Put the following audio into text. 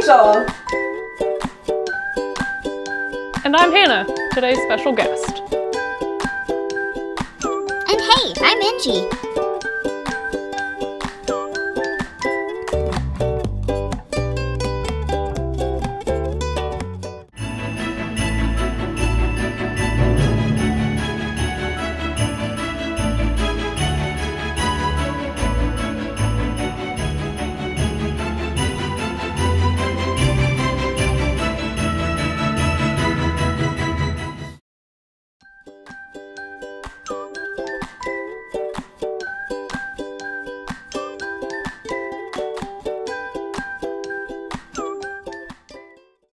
Rachael. And I'm Hannah, today's special guest. And hey, I'm Engie.